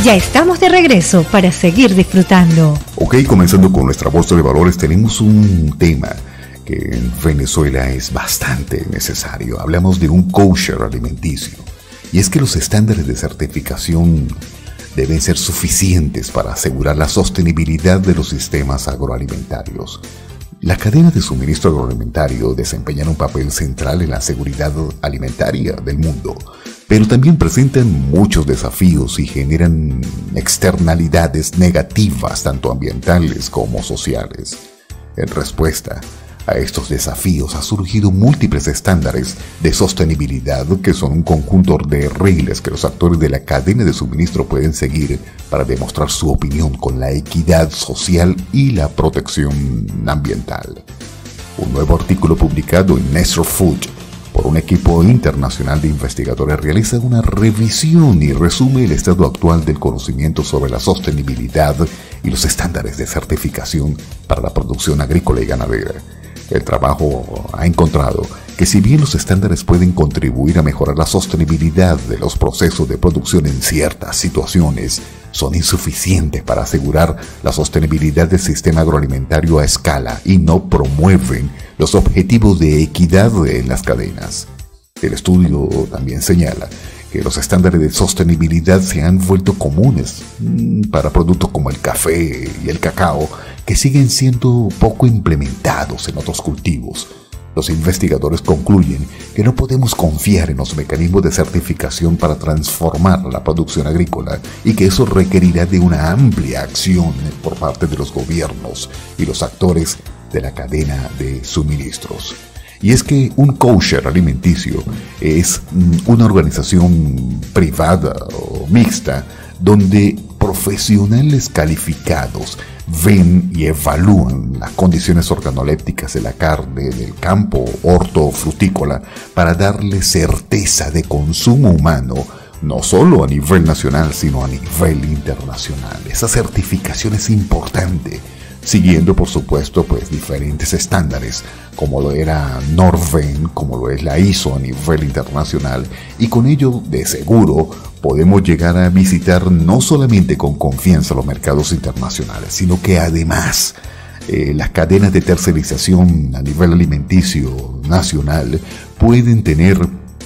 Ya estamos de regreso para seguir disfrutando. Ok, comenzando con nuestra bolsa de valores, tenemos un tema que en Venezuela es bastante necesario. Hablamos de un kosher alimenticio. Y es que los estándares de certificación deben ser suficientes para asegurar la sostenibilidad de los sistemas agroalimentarios. La cadena de suministro agroalimentario desempeña un papel central en la seguridad alimentaria del mundo, pero también presentan muchos desafíos y generan externalidades negativas, tanto ambientales como sociales. En respuesta a estos desafíos ha surgido múltiples estándares de sostenibilidad que son un conjunto de reglas que los actores de la cadena de suministro pueden seguir para demostrar su opinión con la equidad social y la protección ambiental. Un nuevo artículo publicado en Nature Food por un equipo internacional de investigadores realiza una revisión y resume el estado actual del conocimiento sobre la sostenibilidad y los estándares de certificación para la producción agrícola y ganadera. El trabajo ha encontrado que si bien los estándares pueden contribuir a mejorar la sostenibilidad de los procesos de producción en ciertas situaciones, son insuficientes para asegurar la sostenibilidad del sistema agroalimentario a escala y no promueven los objetivos de equidad en las cadenas. El estudio también señala que los estándares de sostenibilidad se han vuelto comunes para productos como el café y el cacao, que siguen siendo poco implementados en otros cultivos. Los investigadores concluyen que no podemos confiar en los mecanismos de certificación para transformar la producción agrícola y que eso requerirá de una amplia acción por parte de los gobiernos y los actores de la cadena de suministros. Y es que un kosher alimenticio es una organización privada o mixta donde profesionales calificados ven y evalúan las condiciones organolépticas de la carne del campo hortofrutícola para darle certeza de consumo humano, no solo a nivel nacional, sino a nivel internacional. Esa certificación es importante, siguiendo por supuesto diferentes estándares, como lo era Norven, como lo es la ISO a nivel internacional, y con ello de seguro podemos llegar a visitar no solamente con confianza los mercados internacionales, sino que además las cadenas de tercerización a nivel alimenticio nacional pueden tener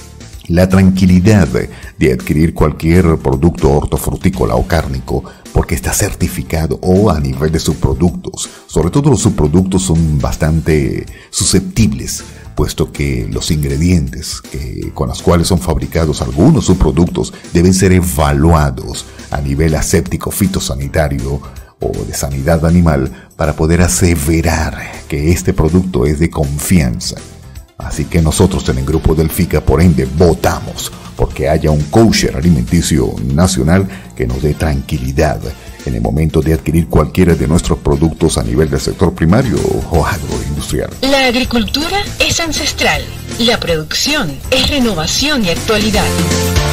la tranquilidad de adquirir cualquier producto hortofrutícola o cárnico porque está certificado, o a nivel de subproductos. Sobre todo los subproductos son bastante susceptibles, puesto que los ingredientes con los cuales son fabricados algunos subproductos deben ser evaluados a nivel aséptico, fitosanitario o de sanidad animal para poder aseverar que este producto es de confianza. Así que nosotros en el grupo del FICA, por ende, votamos porque haya un kosher alimenticio nacional que nos dé tranquilidad en el momento de adquirir cualquiera de nuestros productos a nivel del sector primario o agroindustrial. La agricultura es ancestral, la producción es renovación y actualidad.